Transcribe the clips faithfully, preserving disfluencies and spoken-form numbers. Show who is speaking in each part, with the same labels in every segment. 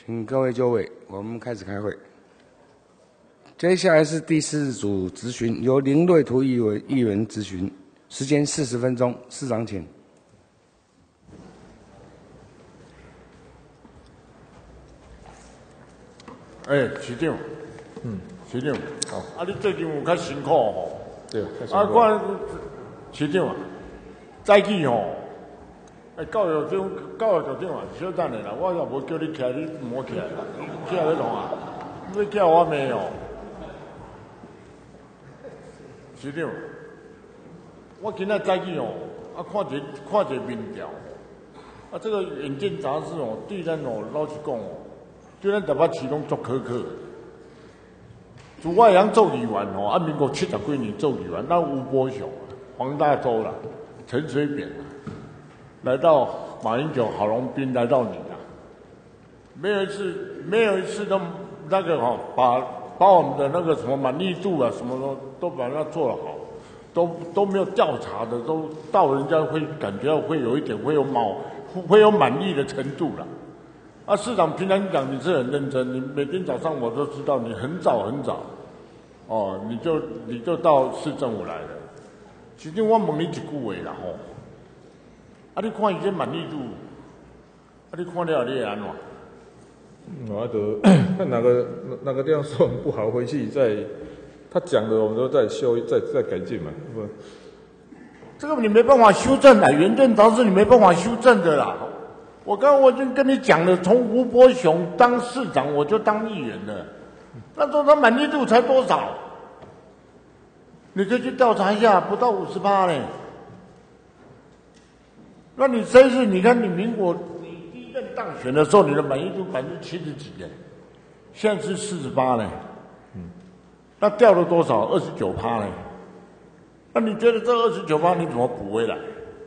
Speaker 1: 请各位就位，我们开始开会。接下来是第四组质询，由林瑞图议员议员质询，时间四十分钟。市长请。
Speaker 2: 哎、欸，市长，嗯，市长，好，啊，你最近有较辛苦吼？
Speaker 3: 对，
Speaker 2: 啊，我市长啊，早起吼，哎，教育长，教育局长啊，小等下啦，我若无叫你起来，你唔好起来啦，你起来要弄啊，你要叫我咩哦？市长，我今仔早起哦，啊，看一看一民调，啊，这个远见杂志哦，对咱哦，老实讲哦。对咱台北市拢足苛刻的。自我会晓做议员吼，啊，民国七十几年做议员，咱吴伯雄、黄大洲啦、陈水扁啦，来到马英九、郝龙斌，来到你啦，没有一次，没有一次都那个哈、哦，把把我们的那个什么满意度啊，什么都都把它做得好，都都没有调查的，都到人家会感觉到会有一点会有毛，会有满意的程度啦。啊，市长平常讲你是很认真，你每天早上我都知道你很早很早，哦，你就你就到市政府来了。其实我问你一句话啦吼，啊，你看伊这满意度，啊，你看了你会安怎？
Speaker 3: 我就看哪个哪个地方说很不好，回去再他讲的我们都在修再再改进嘛，不？
Speaker 2: 这个你没办法修正的，原正常是你没办法修正的啦。我刚刚我已经跟你讲了，从吴伯雄当市长我就当议员了，那时候他满意度才多少？你可以去调查一下，不到五十趴嘞。那你这次你看你民国你第一任当选的时候，你的满意度百分之七十几嘞，现在是四十八嘞，嗯，那掉了多少？二十九趴嘞。那你觉得这二十九趴你怎么补回来？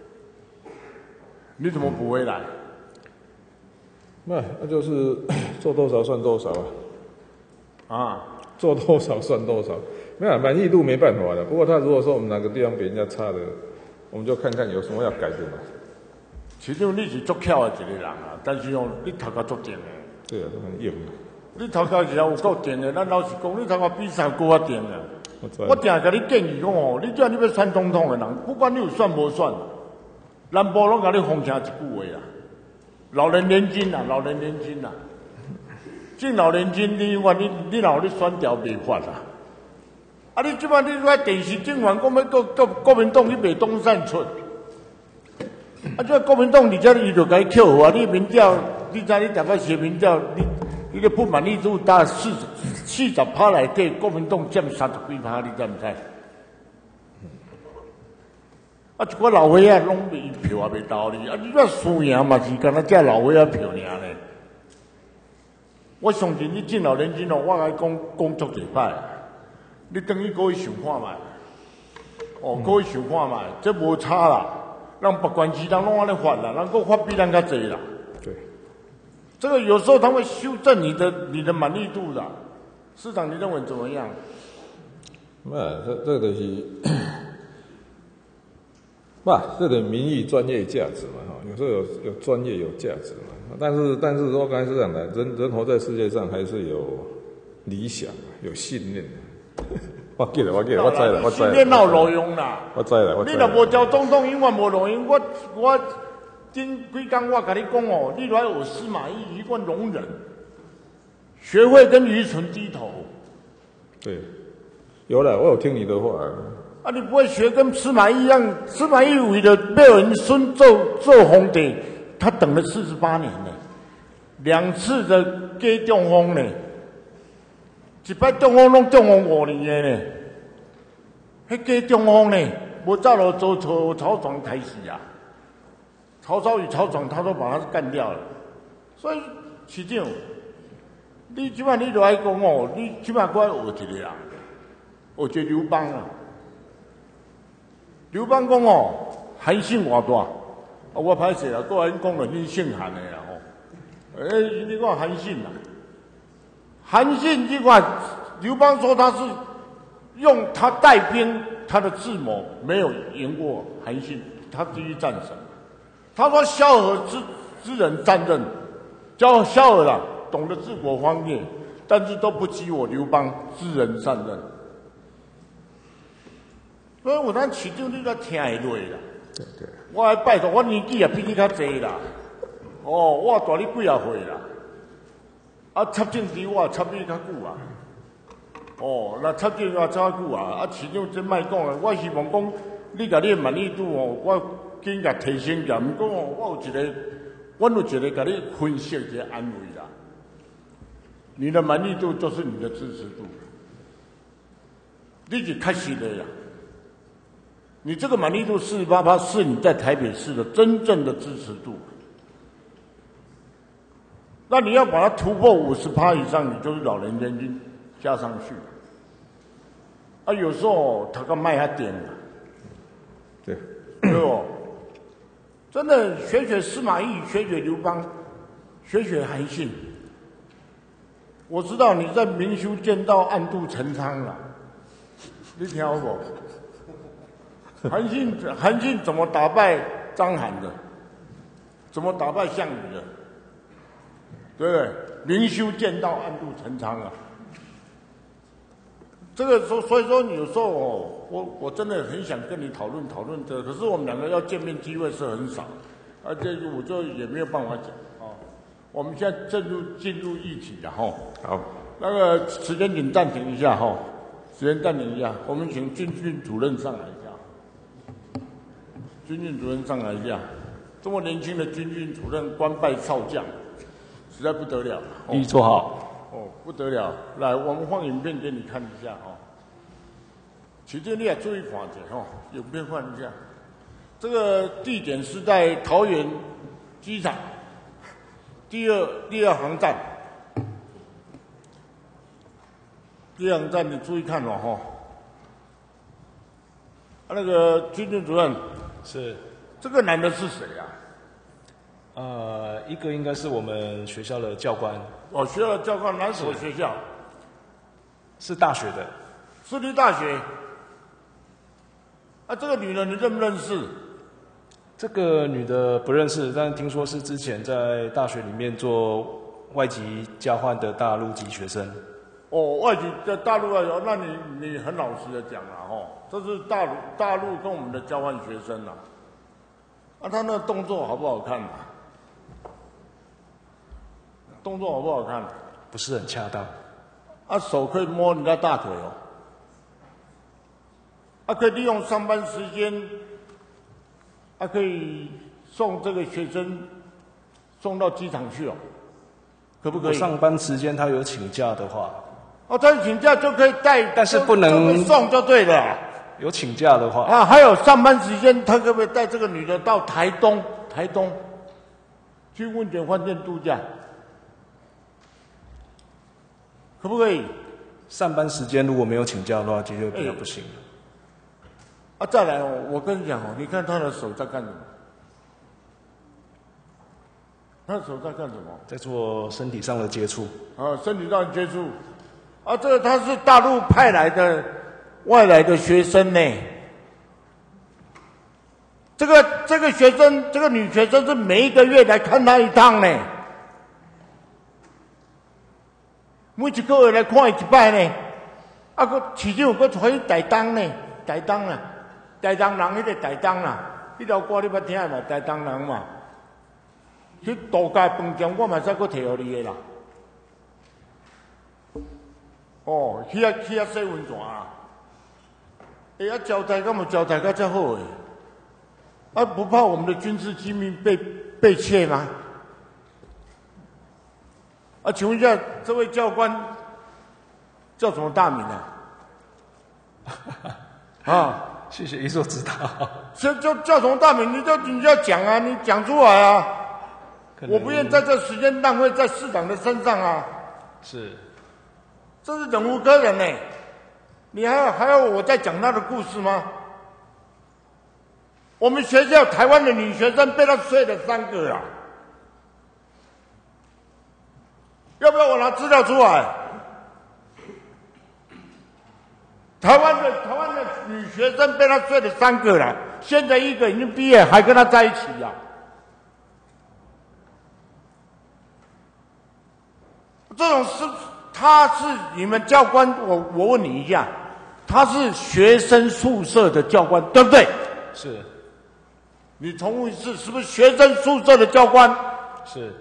Speaker 2: 你怎么补回来？
Speaker 3: 那那就是做多少算多少啊，
Speaker 2: 啊，
Speaker 3: 做多少算多少，没有满意度没办法的。不过他如果说我们哪个地方比人家差的，我们就看看有什么要改的嘛。
Speaker 2: 其实你是足巧的一个人啊，但是哦，你头壳足定的。
Speaker 3: 对啊，都很硬。
Speaker 2: 你头壳是有够定的，咱老实讲，你头壳比赛够我定的。我我定甲你建议讲哦，你只要你要选总统的人，不管你有选无选，南部拢甲你奉承一句话啦。老人年金啊，老人年金啊，进老年金，你话你你若你选调袂发啦。啊，你即摆你在电视新闻讲要国国国民党去卖东山村，啊，这国民党而且伊就甲伊扣啊，你民调，你知你大概写民调，你你个不满意度达四四十趴内底，国民党占三十几趴，你知唔知？啊，一个老伙仔拢伊票也袂投你，啊，你这输赢嘛是干那只老伙仔票尔呢。我相信你进老年金哦，我甲你讲工作一摆，你等于过去想看卖，哦，过去想看卖，这无差啦。让别关系人拢安尼发啦，人够发比咱较侪啦。
Speaker 3: 对，
Speaker 2: 这个有时候他会修正你的你的满意度的。市长，你认为怎么样？
Speaker 3: 那这这个是。不，这个民意专业价值嘛，哈，有时候有有专业有价值嘛，但是但是说刚才是这样的，人人活在世界上还是有理想，有信念。我记得，我记得，我知了，我知了。
Speaker 2: 信念哪有路用啦？
Speaker 3: 我知了，我知了。
Speaker 2: 你若无交总统，永远无路用。我我今几天我跟你讲哦，你来有司马懿一贯容忍，学会跟愚蠢低头。
Speaker 3: 对，有了，我有听你的话。
Speaker 2: 啊，你不会学跟司马懿一样？司马懿为了要人孙做做皇帝，他等了四十八年呢，两次的加中风呢，一摆中风拢中风五年的呢，迄加中风呢，无照着周曹曹爽开始啊，曹操与曹爽他都把他干掉了，所以市长，你即摆你就爱讲哦，你即摆搁爱学一个人，学一个刘邦啊。刘邦讲哦，韩信偌大，啊，我歹势啦，个人讲了你姓韩的啦吼。诶、欸，你看韩信啦，韩信你看刘邦说他是用他带兵，他的智谋没有赢过韩信，他第一战神。他说萧何之之人担任，叫萧何啦， 懂得治国方略，但是都不及我刘邦知人善任。所以有咱市长你才听会落啦。
Speaker 3: 对对。
Speaker 2: 我还拜托，我年纪也比你较济啦。哦，我大你几啊岁啦。啊，插政治我插你较久啊。哦，那插政我插久啊。啊，市长真莫讲啊，我希望讲你甲你的满意度哦，我紧甲提升下。毋过哦，我有一个，我有一个甲你分析一个安慰啦。你的满意度就是你的支持度，你是确实的呀。你这个满意度四十八趴，是你在台北市的真正的支持度。那你要把它突破五十趴以上，你就是老人年金加上去。啊，有时候他个卖他点了，
Speaker 3: 对，
Speaker 2: 对哦，真的学学司马懿，学学刘邦，学学韩信。我知道你在明修见到暗度陈仓了，你听好不？韩信，韩信怎么打败章邯的？怎么打败项羽的？对不对？明修见到暗度陈仓啊！这个说，所以说有时候哦，我我真的很想跟你讨论讨论这个，可是我们两个要见面机会是很少，而且我就也没有办法讲哦。我们现在正入进入议题了哈。
Speaker 3: 好，
Speaker 2: 那个时间请暂停一下哈，时间暂停一下，我们请军训主任上来一下。军训主任上来一下，这么年轻的军训主任官拜少将，实在不得了。
Speaker 4: 哦、预做好。
Speaker 2: 哦，不得了！来，我们放影片给你看一下哦。其实你也注意看一下哦，影片放一下。这个地点是在桃园机场第二第二航站。第二航站你注意看哦，哈。啊，那个军训主任
Speaker 4: 是
Speaker 2: 这个男的是谁啊？
Speaker 4: 呃，一个应该是我们学校的教官。
Speaker 2: 哦，学校的教官，哪所学校？
Speaker 4: 是大学的。
Speaker 2: 私立大学。啊，这个女的你认不认识？
Speaker 4: 这个女的不认识，但听说是之前在大学里面做外籍交换的大陆籍学生。
Speaker 2: 哦，外籍在大陆外籍，那你你很老实的讲了哈，这是大陆大陆跟我们的交换学生啊。啊，他那个动作好不好看啊？动作好不好看？
Speaker 4: 不是很恰当。
Speaker 2: 啊，手可以摸人家大腿哦。啊，可以利用上班时间，啊，可以送这个学生送到机场去哦，可不可以？
Speaker 4: 上班时间他有请假的话，
Speaker 2: 哦，他请假就可以带，
Speaker 4: 但是不能
Speaker 2: 送就对了。
Speaker 4: 有请假的话
Speaker 2: 啊，还有上班时间，他可不可以带这个女的到台东？台东去温泉饭店度假？可不可以？
Speaker 4: 上班时间如果没有请假的话，就就比较不行了。
Speaker 2: 啊，再来哦，我跟你讲哦，你看他的手在干什么？他的手在干什么？
Speaker 4: 在做身体上的接触。
Speaker 2: 啊，身体上的接触。啊，这个他是大陆派来的外来的学生呢。这个这个学生，这个女学生是每一个月来看他一趟呢。每一个月来看伊一摆呢，啊，佮市长佮带去台东呢，台东啦，台东人迄个台东啦，迄条歌你捌听嘛？台东人嘛，去度假饭店我嘛使佮摕互你的啦。哦，去遐去遐洗温泉啊！哎呀，交代敢无交代甲遮好诶？啊，不怕我们的军事机密被被窃吗？啊，请问一下，这位教官叫什么大名啊？啊，
Speaker 4: 谢谢一所指导。
Speaker 2: 叫叫叫什么大名？你就你就要讲啊，你讲出来啊！我不愿在这时间浪费在市长的身上啊。
Speaker 4: 是，
Speaker 2: 这是忍无可忍呢。你还要还要我再讲他的故事吗？我们学校台湾的女学生被他睡了三个啊！要不要我拿资料出来？台湾的台湾的女学生被他睡了三个了，现在一个已经毕业，还跟他在一起啊！ 这种是他是你们教官，我我问你一下，他是学生宿舍的教官，对不对？
Speaker 4: 是。
Speaker 2: 你重复一次，是不是学生宿舍的教官？
Speaker 4: 是。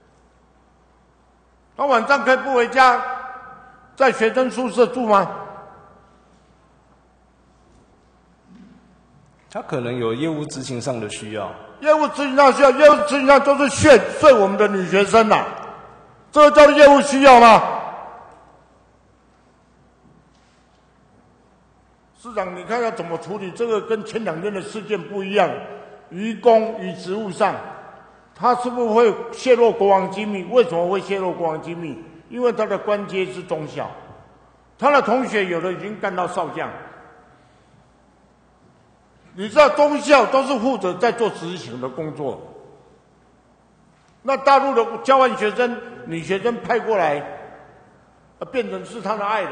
Speaker 2: 他晚上可以不回家，在学生宿舍住吗？
Speaker 4: 他可能有业务执行上的需要。
Speaker 2: 业务执行上需要，业务执行上就是睡睡我们的女学生啦，这个叫做业务需要吗？市长，你看要怎么处理这个？跟前两天的事件不一样，于公于职务上，他是不是会泄露国防机密？为什么会泄露国防机密？因为他的官阶是中校，他的同学有的已经干到少将。你知道中校都是负责在做执行的工作，那大陆的交换学生、女学生派过来，变成是他的爱人，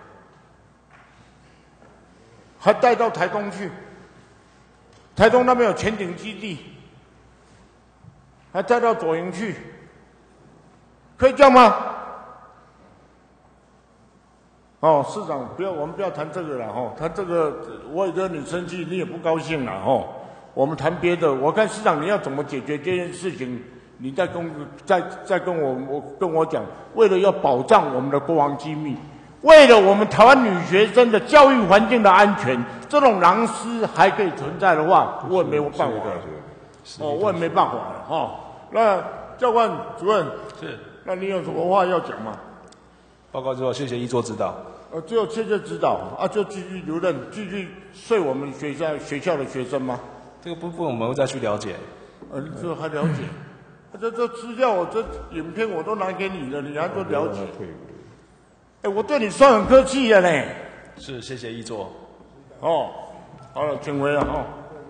Speaker 2: 还带到台东去。台东那边有潜艇基地，还带到左营去，可以这样吗？哦，市长，不要，我们不要谈这个了哈。谈这个，我也跟你生气，你也不高兴了哈。我们谈别的。我看市长你要怎么解决这件事情，你再跟再再跟我我跟我讲。为了要保障我们的国防机密，为了我们台湾女学生的教育环境的安全，这种狼师还可以存在的话，我也没有办法了。哦，我也没办法了哈。那教官主任
Speaker 4: 是，
Speaker 2: 那你有什么话要讲吗？
Speaker 4: 报告之后，谢谢一座指导。
Speaker 2: 呃，只有谢谢指导啊，就继续留任，继续睡我们学校学校的学生吗？
Speaker 4: 这个部分我们会再去了解。
Speaker 2: 呃，这还了解？嗯、这这资料我这影片我都拿给你了，你还都了解？哎，我对你算很客气的呢。
Speaker 4: 是，谢谢一座。
Speaker 2: 哦，好了，请回了哦。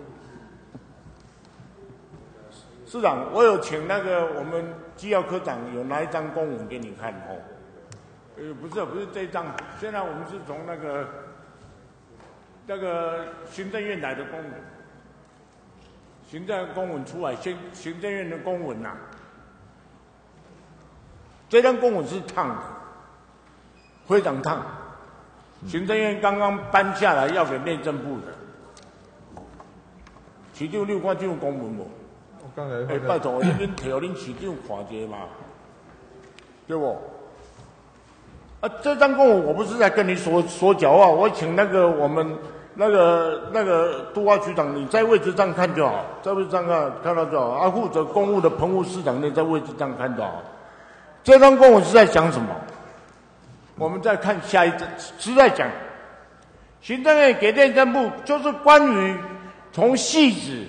Speaker 2: 市长，我有请那个我们机要科长有拿一张公文给你看哦。呃，不是，不是这一张。现在我们是从那个那个行政院来的公文，行政公文出来，行行政院的公文呐、啊。这张公文是烫的，非常烫。行政院刚刚搬下来要给内政部的，市长你有看这种公文无？
Speaker 3: 我刚才
Speaker 2: 哎，拜托，你恁摕互恁市长看一下嘛，对不？啊，这张公文我不是在跟你说说假话，我请那个我们那个那个都发局长，你在位置上看就好，在位置上看看到就好。啊，负责公务的澎湖市长，你在位置上看就好。这张公文是在讲什么？我们再看下一张，是在讲行政院给内政部，就是关于从汐止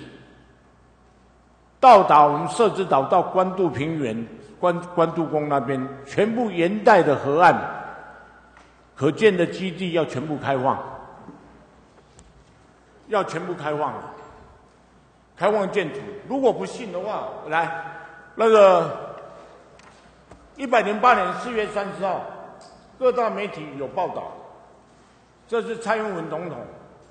Speaker 2: 到达我们社子岛到关渡平原、关关渡宫那边，全部沿带的河岸可见的基地要全部开放，要全部开放，开放建筑。如果不信的话，来那个一百零八年四月三十号。各大媒体有报道，这是蔡英文总统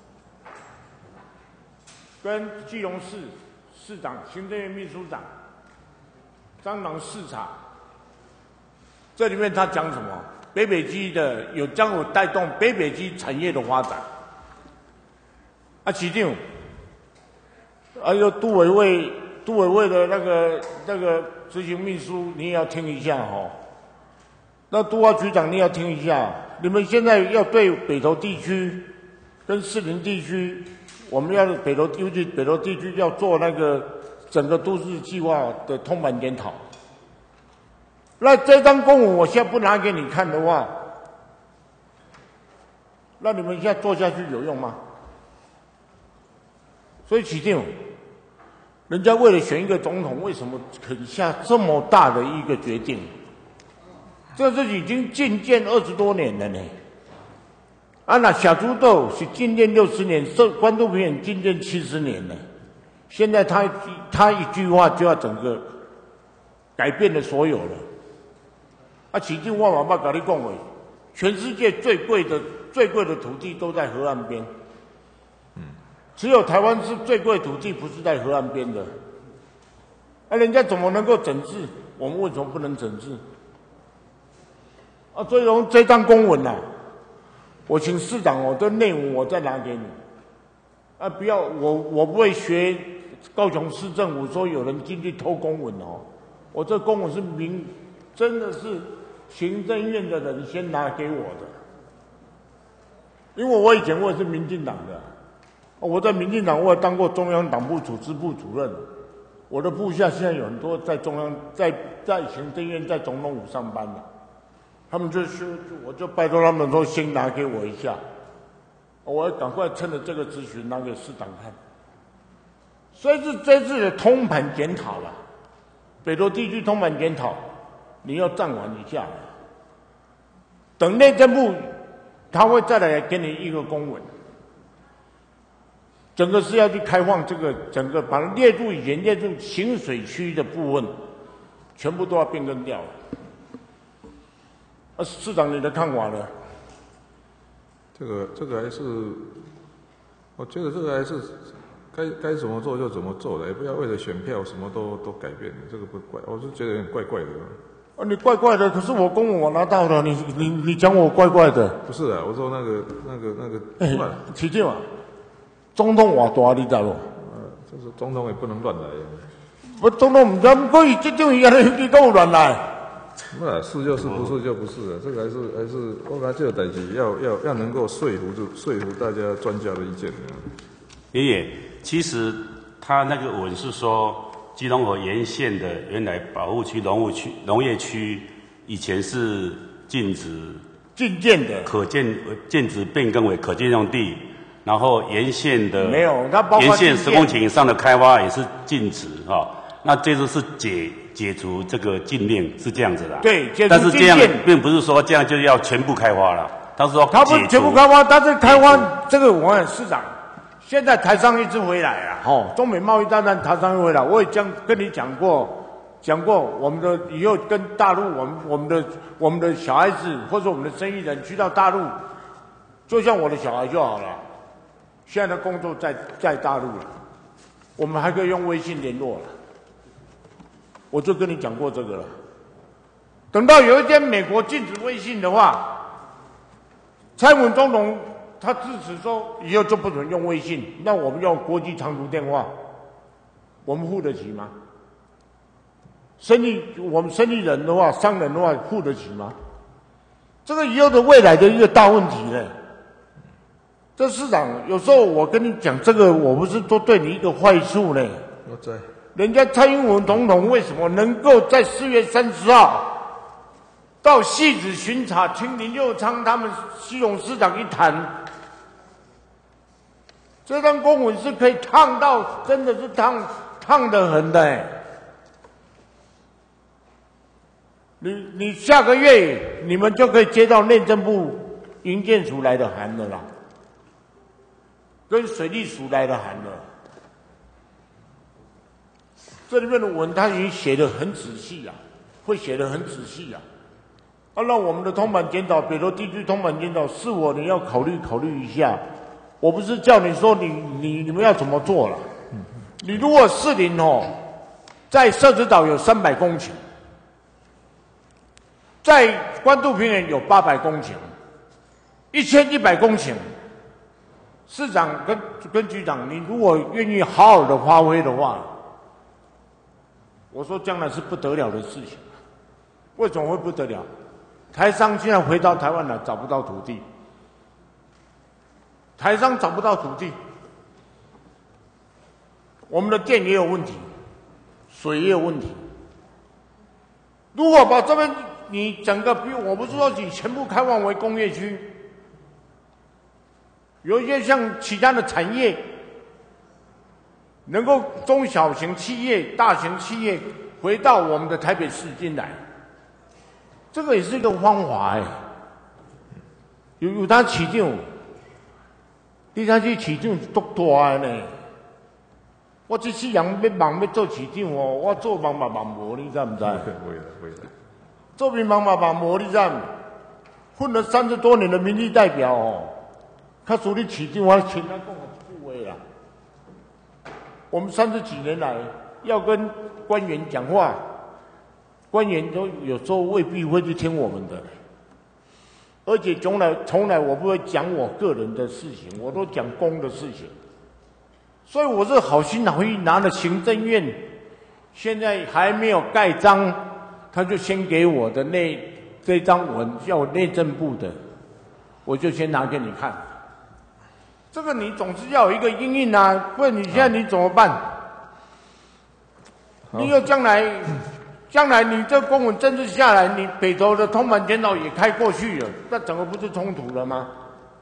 Speaker 2: 跟基隆市市长、行政院秘书长张郎视察。这里面他讲什么？北北基的有将有带动北北基产业的发展。啊，市长，还有都委会、都委会的那个那个执行秘书，你也要听一下哦。那都发局长，你要听一下，你们现在要对北投地区跟士林地区，我们要北投尤其北投地区要做那个整个都市计划的通盘检讨。那这张公文我现在不拿给你看的话，那你们现在做下去有用吗？所以起定，人家为了选一个总统，为什么肯下这么大的一个决定？这是已经禁建二十多年了呢。啊，那小猪豆是禁建六十年，这关渡平原禁建七十年呢。现在他他一句话就要整个改变了所有了。啊，起定我嘛捌跟你讲过，全世界最贵的最贵的土地都在河岸边。嗯，只有台湾是最贵的土地，不是在河岸边的。啊，人家怎么能够整治？我们为什么不能整治？ 啊，所以说这张公文呐、啊，我请市长哦，这内文我再拿给你。啊，不要我我不会学高雄市政府说有人进去偷公文哦，我这公文是明，真的是行政院的人先拿给我的，因为我以前我也是民进党的，我在民进党我也当过中央党部组织部主任。我的部下现在有很多在中央、在在行政院、在总统府上班的，他们就说，我就拜托他们说，先拿给我一下，我要赶快趁着这个咨询拿给市长看。所以是这次的通盘检讨了，北投地区通盘检讨，你要暂缓一下，等内政部他会再来给你一个公文。整个是要去开放这个整个把它列入以前列入行水区的部分，全部都要变更掉了。啊，市长你的看法呢？
Speaker 3: 这个这个还是，我觉得这个还是该该怎么做就怎么做的，也不要为了选票什么都都改变，这个不怪，我是觉得有点怪怪的。
Speaker 2: 啊，你怪怪的，可是我公文我拿到了，你你你讲我怪怪的？
Speaker 3: 不是啊，我说那个那个那个，
Speaker 2: 哎、欸，起劲嘛。总统话大，你知道不？
Speaker 3: 呃，就是总统也不能乱来。
Speaker 2: 我总统唔敢可以这种样的，你都乱来。
Speaker 3: 那是就是不是就不是了，这个还是还是我感觉这个代志要要要能够说服就说服大家专家的意见。
Speaker 5: 爷爷，其实他那个文是说，基隆河沿线的原来保护区、农务区、农业区以前是禁止
Speaker 2: 禁建的，
Speaker 5: 可建禁止变更为可建用地。然后沿线的
Speaker 2: 没有，它包括
Speaker 5: 沿线十公顷以上的开发也是禁止哈、哦。那这次是解解除这个禁令，是这样子的。
Speaker 2: 对，解除禁令。
Speaker 5: 但是这样并不是说这样就要全部开发了。他说
Speaker 2: 他不全部开发，但是开发这个我问市长，现在台商一直回来啊，哦，中美贸易战争台商又回来，我也将跟你讲过，讲过我们的以后跟大陆，我们我们的我们的小孩子或者我们的生意人去到大陆，就像我的小孩就好了。现在的工作在在大陆了，我们还可以用微信联络了。我就跟你讲过这个了。等到有一天美国禁止微信的话，蔡英文总统他支持说以后就不准用微信，那我们用国际长途电话，我们付得起吗？生意我们生意人的话，商人的话付得起吗？这个以后的未来的一个大问题呢。这市长有时候我跟你讲这个，我不是说对你一个坏处呢。
Speaker 3: 我在。
Speaker 2: 人家蔡英文总统为什么能够在四月三十号到汐止巡查，听林右昌他们基隆市长一谈，这张公文是可以烫到，真的是烫烫得很的哎。你你下个月你们就可以接到内政部营建署来的函了啦。跟水利署来的函了，这里面的文他已经写得很仔细啊，会写得很仔细啊。啊，让我们的通盘检讨，北投地区通盘检讨，是我你要考虑考虑一下。我不是叫你说你你你们要怎么做了。你如果士林哦，在社子岛有三百公顷，在关渡平原有八百公顷，一千一百公顷。市长跟跟局长，你如果愿意好好的发挥的话，我说将来是不得了的事情。为什么会不得了？台商现在回到台湾来找不到土地，台商找不到土地，我们的电也有问题，水也有问题。如果把这边你整个，比我不是说你全部开放为工业区。有一些像其他的产业，能够中小型企业、大型企业回到我们的台北市进来，这个也是一个方法哎。有有他市长，你睇去市长足大呢。我这世人要忙要做市长哦，我做忙嘛忙无，你知唔知？做民忙嘛忙无，你知？混了三十多年的民意代表哦。他属于市长，我请他跟我复位啦。我们三十几年来要跟官员讲话，官员都有时候未必会去听我们的。 而且从来从来我不会讲我个人的事情，我都讲公的事情。所以我是好心好意拿了行政院，现在还没有盖章，他就先给我的那这张文，叫我内政部的，我就先拿给你看。这个你总是要有一个因应啊，不然你现在你怎么办？你又将来，将来你这公文政治下来，你北投的通盘检讨也开过去了，那整个不是冲突了吗？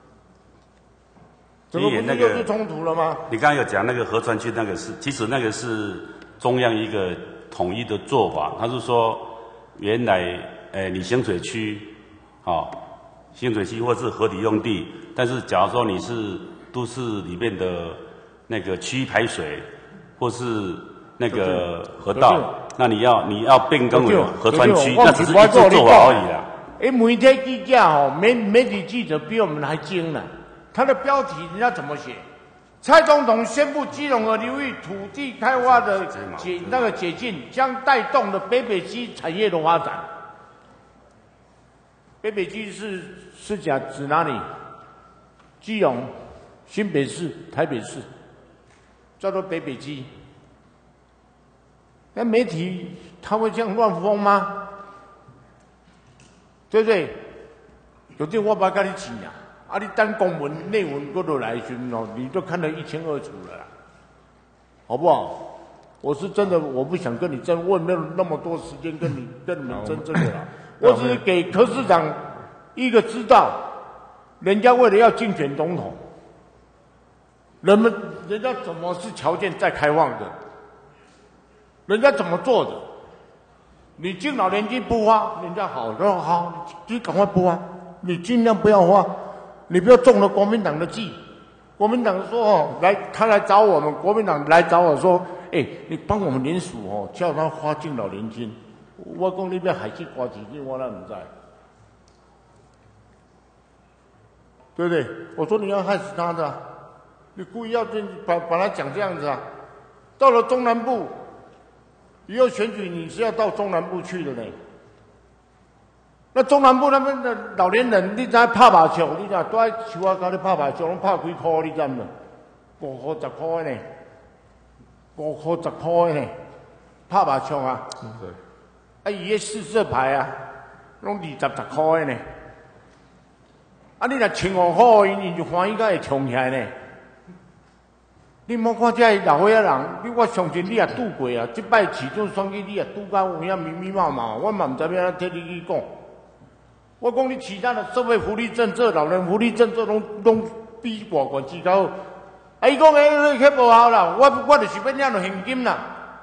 Speaker 2: 整个不是又是冲突了吗？
Speaker 5: 你刚刚有讲那个河川区那个是，其实那个是中央一个统一的做法，他是说原来，呃，你清水区，哦，清水区或是河底用地，但是假如说你是都市里面的那个区域排水，或是那个河道，那你要你要变更为河川区，那只是一次做法而已啦。
Speaker 2: 哎，媒体记者哦，媒媒体记者比我们还精呢。他的标题人家怎么写？蔡总统宣布基隆河流域土地开发的解那个解禁，将带动了北北基产业的发展。北北基是是讲指哪里？基隆、新北市、台北市，叫做北北基。那媒体他会这样乱封吗？对不对？有点我不跟你讲呀。啊！你单公文内文过头来询哦，你就看得一清二楚了啦，好不好？我是真的，我不想跟你争，我也没有那么多时间跟你跟你们争这个啦。我只是给柯市长一个知道，人家为了要竞选总统，人们人家怎么是条件在开放的，人家怎么做的？你敬老年金不花，人家好，说好，你赶快不花，你尽量不要花。你不要中了国民党的计，国民党说哦，来他来找我们，国民党来找我说，哎、欸，你帮我们联署哦，叫他花敬老年金。我讲你要害去花几金，我哪不知，对不对？我说你要害死他的、啊，你故意要把把他讲这样子啊。到了中南部，以后选举你是要到中南部去的呢。那中南部那边的老年人，你知拍麻将，你知都在树仔高咧拍麻将，拢拍几块，你知唔？五块十块呢，五块十块呢，拍麻将啊！
Speaker 3: 对。
Speaker 2: 啊，伊个四色牌啊，拢二十十块呢。啊，你若千五块，伊就欢喜甲会冲起来呢。你莫看这老岁仔人，你我相信你也拄过啊。即摆市长选举你也拄到有影密密麻麻，我嘛唔知要安怎替你去讲。我讲你其他的社会福利政策、老人福利政策拢拢比外国之高。啊，伊讲诶，迄无效啦，我我就是要领着现金啦。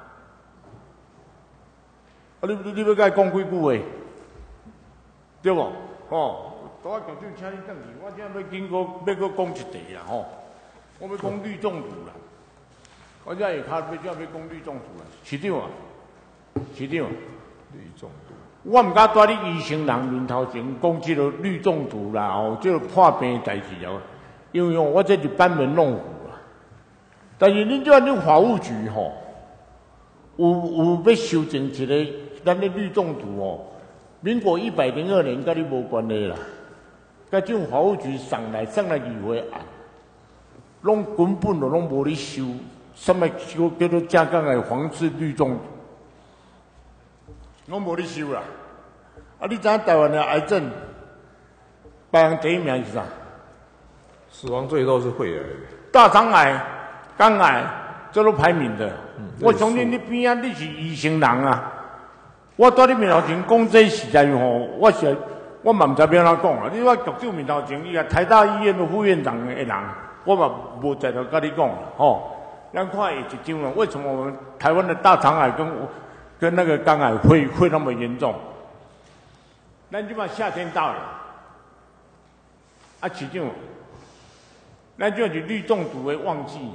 Speaker 2: 啊，你你你要甲伊讲几句话，对无？哦，大局长请你转去，我现在要经过要搁讲一题啦吼，我要讲绿中毒啦。我现在下骹要要要讲绿中毒啦，市长啊，市长，
Speaker 3: 绿中毒。
Speaker 2: 我唔敢带你医生人面头前讲即个氯中毒啦，哦，即个破病的代志哦，因为我这是班门弄斧啦。但是恁这恁法务局吼，有有要修正一个咱的氯中毒哦，民国一百零二年跟你无关系啦，甲这种法务局上来上来议会案，拢根本就拢无咧修，什么叫叫做正港的防治氯中毒。我无咧收啦，啊！你知影台湾的癌症排行第一名是啥？
Speaker 3: 死亡最多是肺癌，
Speaker 2: 大肠癌、肝癌，这都排名的。嗯、我相信你边啊，你是医生人啊。我在你面头前讲这实在吼，我是我嘛唔知要安怎讲啊。你我局长面头前，伊个台大医院的副院长的人，我嘛无在度跟你讲吼。咱看下一张了，为什么我们台湾的大肠癌跟跟那个肝癌会会那么严重？咱即马夏天到了，啊，市长，咱就是氯中毒的旺季，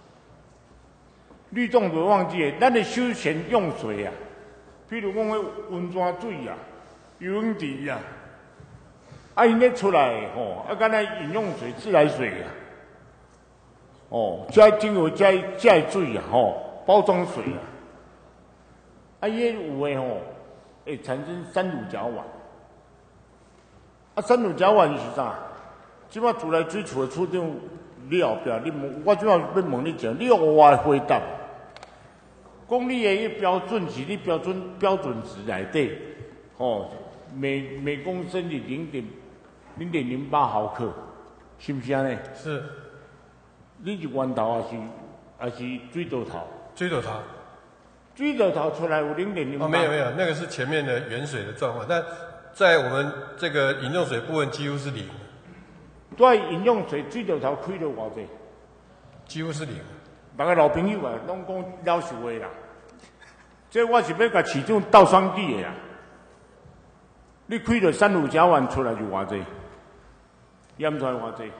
Speaker 2: 氯中毒的旺季，咱的休闲用水啊，譬如讲迄温泉水啊、游泳池啊，啊，因咧出来吼，啊，敢若饮用水、自来水啊，哦，加经过加加水啊，吼，包装水啊。啊，伊有诶吼，会产生三乳甲烷。 啊，三路甲湾是啥？即摆厝内水厝的处长，你后壁你问，我即摆要问你一下，你有我的回答。讲你的迄标准是你标准标准值内底，吼，每每公升是零点零点零八毫克，是不是安尼？
Speaker 6: 是。
Speaker 2: 你是源头还是还是水道头？
Speaker 6: 水道头。
Speaker 2: 水道头出来有零点零八。
Speaker 6: 哦，没有没有，那个是前面的原水的状况，但在我们这个饮用水部分几乎是零。
Speaker 2: 对，饮用水水道头开了偌济？
Speaker 6: 几乎是零。
Speaker 2: 别个老朋友啊，拢讲了实话啦。这我是要甲市长斗选举的啦。你开了三路甲湾出来就偌济，验出来偌济。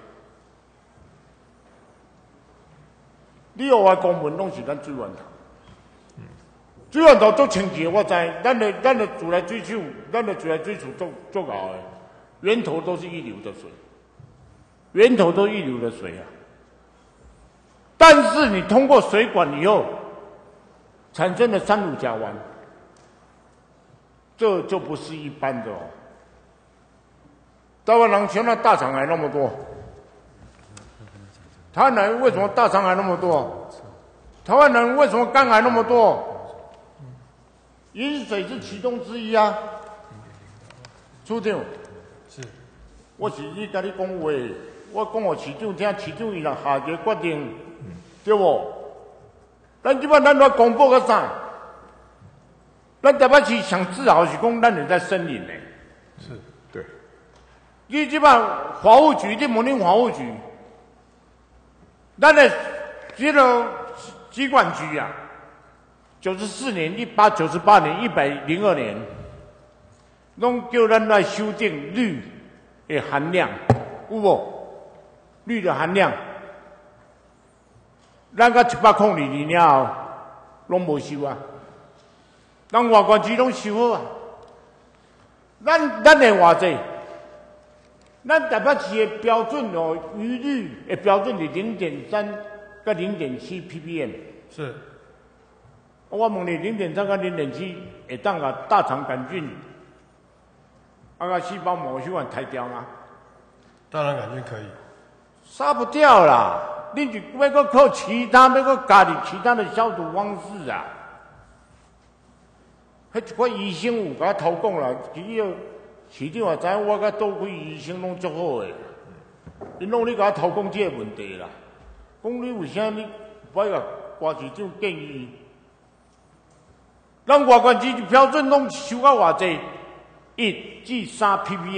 Speaker 2: 你学的公文拢是咱水源头，水源头足清洁，我知。咱的咱的自来水厂，咱的自来水厂足足好的，源头都是一流的水，源头都一流的水啊。但是你通过水管以后，产生了三乳甲烷，这就不是一般的哦。台湾人现在大肠癌那么多，台湾人为什么大肠癌那么多？台湾人为什么肝癌那么多？饮水是其中之一啊。处长，
Speaker 6: 是，
Speaker 2: 我是你跟你讲话，我讲互市长听，市长伊若下个决定，对无？咱即摆咱要公布个啥？咱台北市上自豪是讲咱是在森林嘞。
Speaker 6: 是，
Speaker 3: 对。
Speaker 2: 你即摆法务局，你问恁法务局，咱的这个机管局啊，九十四年、一八九十八年、一百零二年，拢叫咱来修订氯的含量，有无？氯的含量。咱到一百零二年了后，拢无收啊。咱外管局拢收好啊。咱咱的偌济？咱台北市的标准哦，余氯的标准是零点三到零点七 ppm。
Speaker 6: 是。
Speaker 2: 我问你，零点三到零点七会当甲大肠杆菌、啊个细胞膜血管抬掉吗？
Speaker 6: 大肠杆菌可以。
Speaker 2: 杀不掉啦！你就要搁靠其他，要搁加入其他的消毒方式啊！迄一款医生有甲我偷讲啦，其实市长也知影我甲倒开医生拢足好诶，因拢咧甲我偷讲即个问题啦。讲你为啥你不甲瓜市长建议？咱外管局标准拢收到偌济？一至三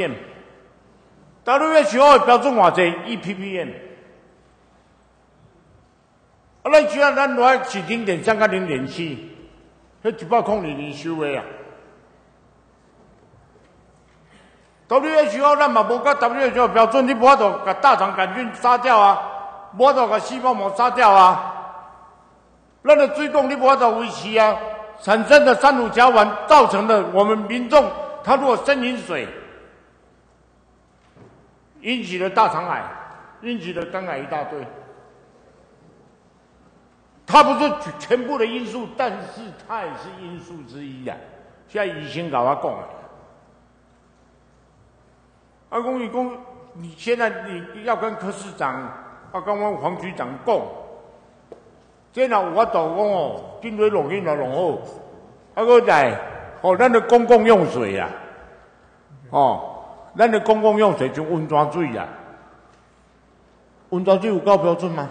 Speaker 2: ppm。W H O 的标准偌济？一 ppm。啊，咱只要咱来是零点三到零点七，迄一百零二年收的啊。W H O 咱嘛无甲 W H O 标准，你无法度甲大肠杆菌杀掉啊，无法度甲细胞膜杀掉啊。咱的水供你无法度维持啊，产生的三乳甲烷造成的我们民众，他如果生饮水，引起了大肠癌，引起了肝癌一大堆。它不是全部的因素，但是它也是因素之一啊。现在医生甲我讲的，啊，讲伊讲，你现在你要跟柯市长，啊，跟我黄局长讲，这若有法度讲哦，紧水弄紧就弄好，啊，搁来，哦，咱的公共用水啊，哦，咱的公共用水就温泉水啊，温泉水有够标准吗？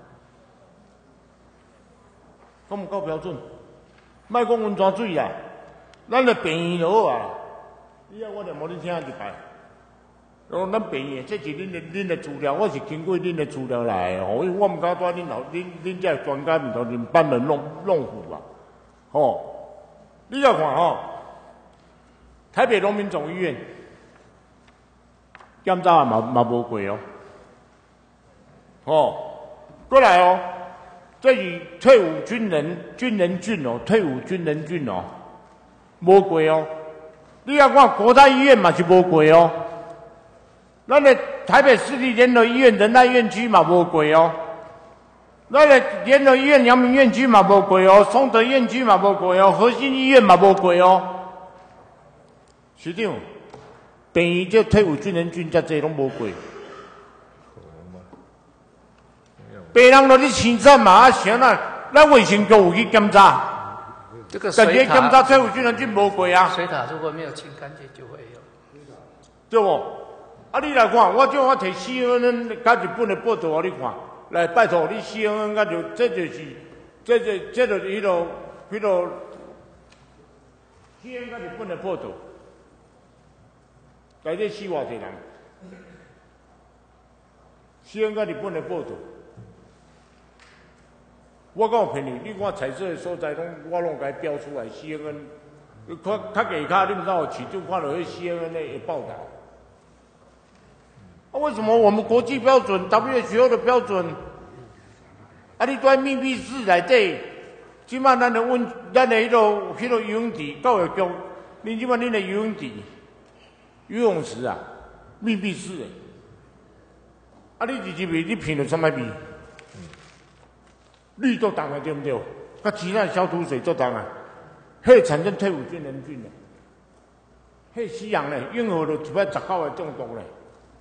Speaker 2: 讲唔够标准，莫讲温泉水啦，咱的便宜就好啊。以后我就无你听一摆。哦，咱便宜，这是恁的恁的资料，我是经过恁的资料来的哦。因为我唔敢带恁头，恁恁这专家唔同恁班人弄弄糊啊。哦，你要看吼，台北荣民总医院检查嘛嘛无过哦。哦，过来哦。这是退伍军人军人菌哦，退伍军人菌哦，无过哦。你要看国泰医院嘛是无过哦，咱的台北市立联合医院仁爱院区嘛无过哦，咱的联合医院阳明院区嘛无过哦，松德院区嘛无过哦，核心医院嘛无过哦。市长， 病院这退伍军人军遮济拢无过。病人落去生产嘛，啊啥啊？咱卫生局有去检查，
Speaker 7: 这个
Speaker 2: 但是
Speaker 7: 水
Speaker 2: 检查退伍军人军无过啊。
Speaker 7: 水塔如果没有清干净，就会有。
Speaker 2: 对不？啊，你来看，我叫我摕 C N N 甲日本的报道互你看，来拜托你 C N N 甲就这就是，这这这就迄落迄落 C N N 甲日本的报道，内底死偌济人 ，C N N 甲日本的报道。我讲有骗你，你看彩色的所在，拢我拢甲伊标出来 C N N， 你看较下骹，你毋知有市场看到迄 C N N 的报道。啊，为什么我们国际标准 W H O 的标准，啊，你在密闭室内底，即摆咱的温，咱的迄落迄落游泳池，教育局，你即摆恁的游泳池、游泳池啊，密闭室的，啊，你入入去，你闻到什么味？氯作重啊，对不对？甲其他消毒水作重啊，迄产生退伍军人菌咧，迄死人咧，婴儿就一摆十九个中毒咧，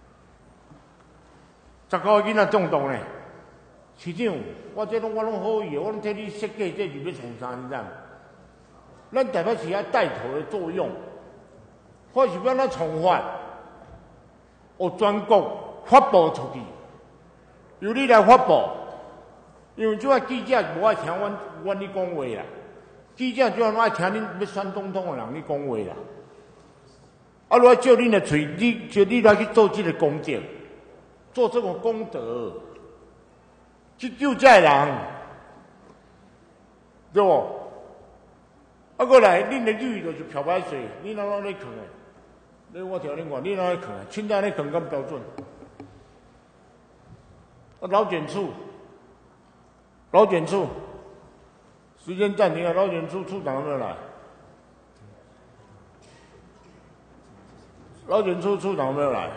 Speaker 2: 十九个囡仔中毒咧。市长，我这拢我拢好意，我拢替你设计这是要从啥，你知道？咱台北市要带头的作用，或是要咱从法，由全国发布出去，由你来发布。因为即摆记者无爱听阮阮咧讲话啦，记者就爱听恁要选总统的人咧讲话啦。啊，我照恁的嘴，你就你来去做这个功德，做这种功德，去救这人，对不？啊，过来，恁的绿就是漂白水，你哪哪咧藏的？你我条恁看，你哪咧藏的？现在咧藏咁标准。啊，劳检处。劳检处，时间暂停啊！劳检处处长有没有来？劳检处处长有没有来？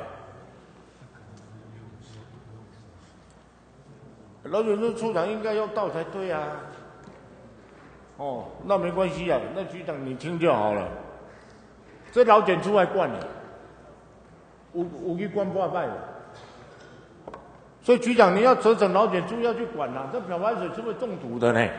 Speaker 2: 劳检处处长应该要到才对啊。哦，那没关系啊，那局长你听就好了。这劳检处来管的，有有去管八百的。所以局长，你要责成劳检处要去管啦、啊，这漂白水是会中毒的呢。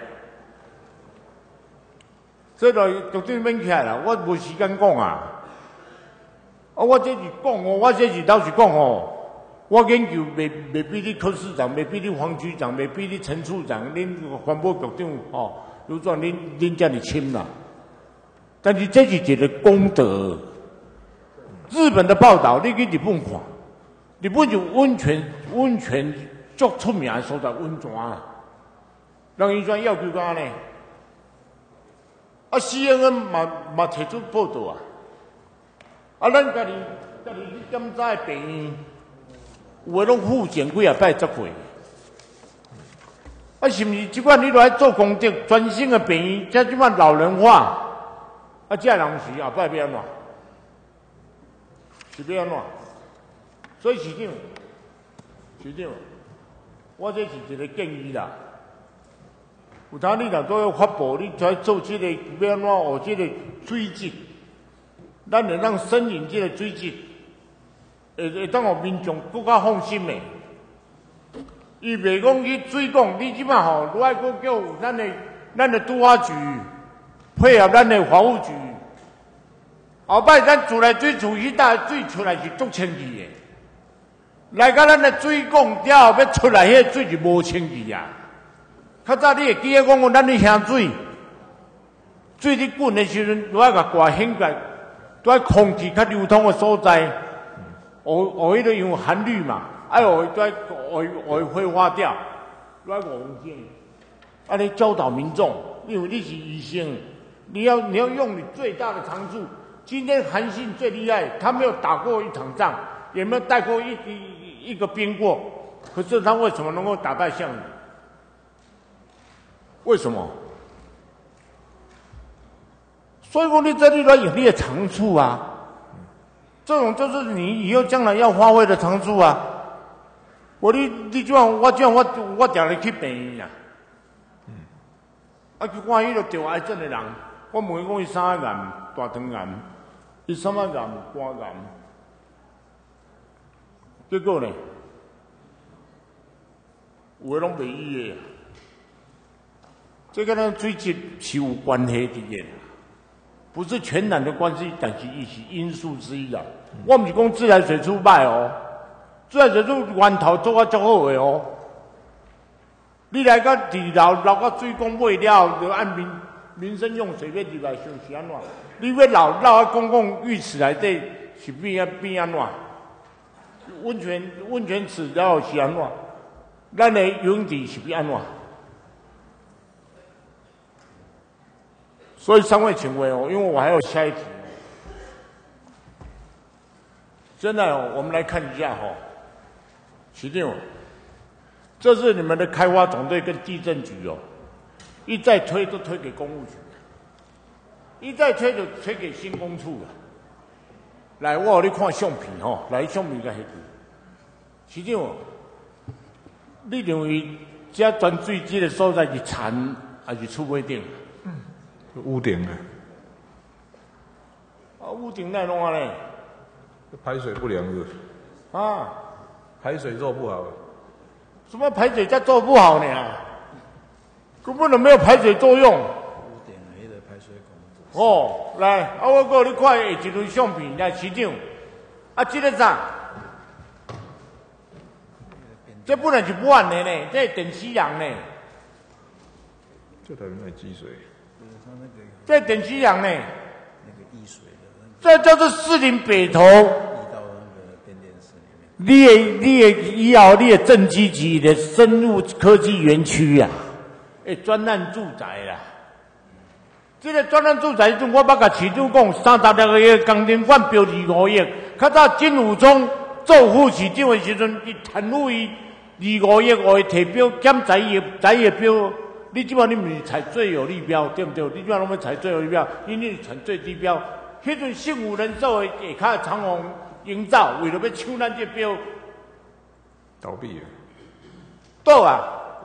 Speaker 2: 这个局长免起来啦，我无时间讲啊。啊，我这是讲哦，我这是老实讲哦，我研究未未比你科室长，未比你黄局长，未比你陈处长，恁环保局长哦，有怎恁恁这么深啦？但是这是一个功德。日本的报道，你去日本看。日本就温泉，温泉足出名的所在，温泉啊，人伊专要求干呢？啊 ，C N N 嘛嘛提出报道啊，啊，咱家己家己去检查的病院，有诶拢复检几啊摆十回，啊，是毋是即款你落来做功德，全新的病院，即即款老人化，啊，这人是后摆要安怎？是要安怎？所以市长，市长，我这是一个建议啦。有当你若都要发布，你才做这个要安怎学这个水质，咱会当申引这个水质，会会当互民众更加放心的。伊袂讲去水讲，你即摆吼，如爱阁叫咱的咱的都发局配合咱的法务局，后摆咱自来水处迄搭水出来是足清气的。来到咱的水管了后，要出来迄个水就无清气啊！较早你会记得讲，咱咧下水，水咧滚的时阵，都爱甲挂掀盖，都爱空气较流通的所在，学学迄个用含氯嘛，爱学都爱学学挥发掉，都爱五分钟。啊，你教导民众，因为你是医生，你要你要用你最大的长处。今天韩信最厉害，他没有打过一场仗。也没有带过一一一个兵过，可是他为什么能够打败项羽？为什么？所以说你这里头有你的长处啊，这种就是你以后将来要发挥的长处啊。我你你就像我就像我我常日去病院啊，啊去看迄个得癌症的人，我问伊讲伊啥癌？大肠癌，伊什么癌？肝癌。 结果呢，有诶拢袂意的，这跟咱水质是有关系的，不是全然的关系，但是伊是因素之一啊。我毋是讲自来水出歹哦，自来水出源头做啊足好诶哦。你来到二楼，流到水管尾了，就按民民生用水要入来，想是安怎？你要流流到公共浴池内底，是变啊变安怎？温泉温泉池了是安怎？咱的游泳池是变安怎？所以三位请问哦，因为我还有下一题。现在哦，我们来看一下哈、哦，徐定，这是你们的开发总队跟地震局哦，一再推都推给公务局，一再推就推给新工处了。来，我给你看相片吼、哦，来相片个迄句，徐定，你认为这钻水机的所在是田还是厝尾顶？
Speaker 3: 屋顶啊，
Speaker 2: 啊，屋顶那弄啊嘞？
Speaker 3: 排水不良是？
Speaker 2: 啊，
Speaker 3: 排水做不好。
Speaker 2: 什么排水才做不好呢？根本就没有排水作用。
Speaker 8: 屋顶迄个排水管。
Speaker 2: 哦，来，啊，我给你看下一张相片，来，市长，啊，这个啥？这本来是满的呢，这是电死人呢。
Speaker 3: 这台那积水。
Speaker 2: 这是电死人呢。
Speaker 8: 那个溢水的。
Speaker 2: 这叫做士林北投。
Speaker 8: 溢到那个变电室里面。
Speaker 2: 你的你的以后你的正基级的生物科技园区啊，诶，专案住宅啦。这个专案住宅，我捌甲市长讲，三十六个月工程款标二五亿，较早金武忠做副市长的时阵，伊贪污伊二五亿，我提标检查伊的财业标。你即摆你毋是采最有利标，对不对？你即摆拢要采最有利标，因为你采最低标。迄阵信武人寿的下骹长虹营造，为了要抢咱这标，
Speaker 3: 倒闭了。
Speaker 2: 倒啊！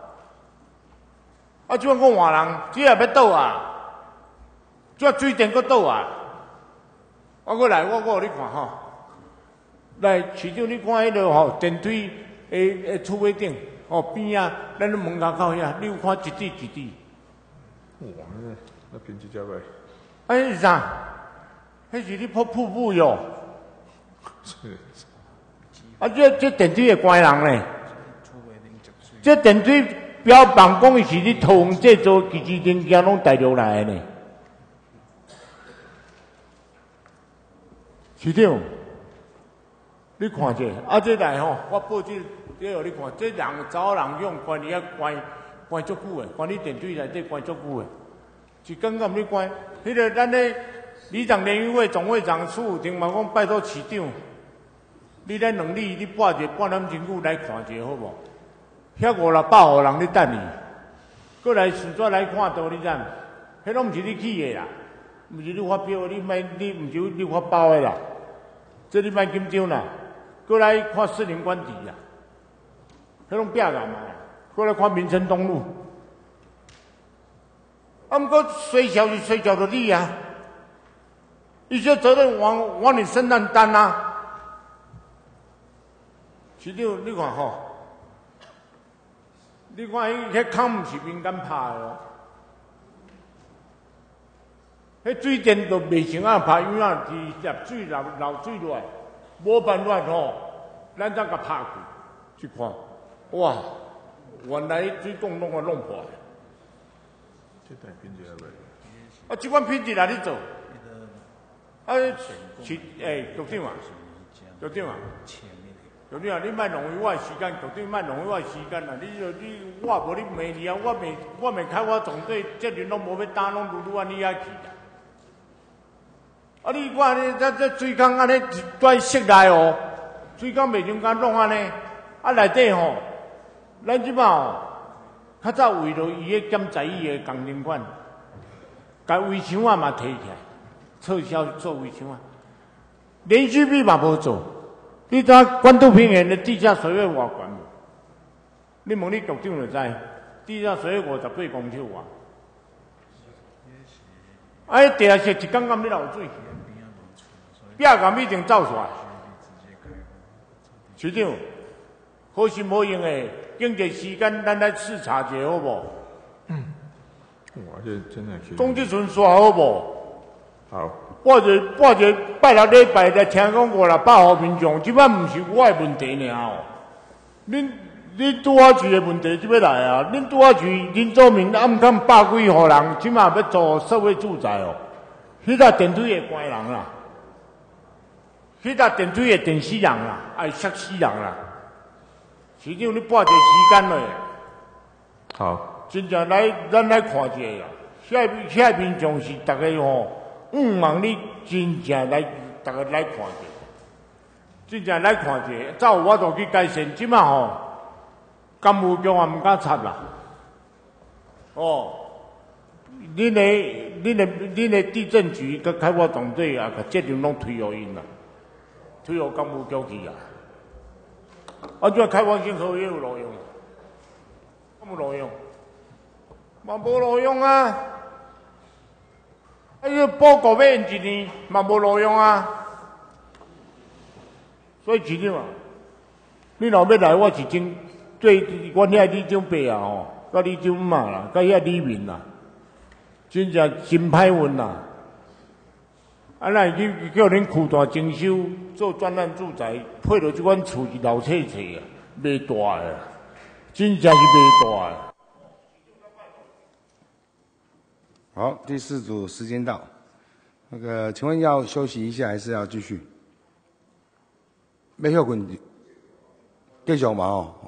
Speaker 2: 啊，即摆讲换人，只也要倒啊！即摆水电搁倒啊！我过来，我我互你看吼。来，市长你看迄落吼电梯诶诶厝尾顶。哦，边啊，咱咧门口口遐，你有看一滴一滴？
Speaker 3: 哇，那那品质真歹。
Speaker 2: 哎，是啥？迄是你瀑瀑布哟。
Speaker 3: 是。
Speaker 2: 啊，这这电梯会关人呢。这电梯标榜讲是你偷用制作，其实零件拢带落来的呢。市长，你看者，啊，这来吼，我报纸。这互你看，这人找人用关你啊关关足久的，关你电梯内底关足久的，是刚刚你关。迄个咱咧里长联谊会总会长苏武庭嘛讲拜托市长，你咱两里你拨一半点钟久来看者好无？遐五六百户人咧等你，过来实在来看道理站，迄拢毋是你起的啦，毋是你发表，你莫你毋是你发包的啦，这你莫紧张啦，过来看士林官邸啦。迄种变人嘛，过来看民生东路，啊，毋过衰小是衰小的你啊，一些责任往往你身上担啊。市长，你看吼，你看迄迄坑毋是民间拍的哦，迄水电都袂成啊拍，因为啊，是入水流流水落来，无办法吼，咱才甲拍去，去看。哇！原来水管拢啊弄破了。
Speaker 3: 这台品质还袂。
Speaker 2: 啊，这款品质哪里做？啊，是诶，局长啊，局长啊，局长啊，你莫浪费我的时间，局长莫浪费我的时间啊！你就你我无你骂你啊，我袂我袂开发总队责任拢无要担，拢愈愈安尼遐去啊！啊，你看呢，这这水缸安尼在室内哦，水缸袂像甲弄安尼，啊内底吼。咱即摆哦，较早为了伊个检查伊个工程款，甲围墙啊嘛提起来，撤销做围墙啊，连续壁嘛无做。你知关渡平原的地下水位偌悬无？你问你局长就知，地下水位五十八公尺外。啊，迄地下室一刚刚你流水，壁岩一定走出来。 市长，好心好用的，经济时间咱来视察一下好无？
Speaker 3: 哇，这真的是。
Speaker 2: 讲即阵煞好无？
Speaker 3: 好。
Speaker 2: 我就我就拜六礼拜来听讲五六百户民众，即摆毋是我的问题尔哦。恁恁拄仔区的问题即要来啊！恁拄仔区林祖明暗砍百几户人，即马要做社会住宅哦。迄搭电梯会关人啦，迄搭电梯会电死人啦，会摔死人啦。市长，你拨一个时间落。
Speaker 3: 好。
Speaker 2: 真正来，咱来看一下啦。遐遐民众是逐个吼，毋望你真正来，逐个来看一下，真正来看一下，才有法度去改善。即马吼，干务局也毋敢插啦。哦，恁的、恁的、恁的地震局甲开发团队啊，甲责任拢推互因啦，推互干务局去啊。啊，即开发性合约有路用，有路用。嘛无路用啊！啊，这报告要用一年，嘛无路用啊！所以市长啊，你若要来，我是真对阮遐李长伯啊吼，甲李长妈啦，甲遐李明啦，真正真歹运啦！啊，咱会去叫恁扩大征收，做专案住宅，配落即款厝是老册册啊，袂大个，真正是袂大个。
Speaker 1: 好，第四组时间到，那个，请问要休息一下还是要继续？要休困，继续嘛哦。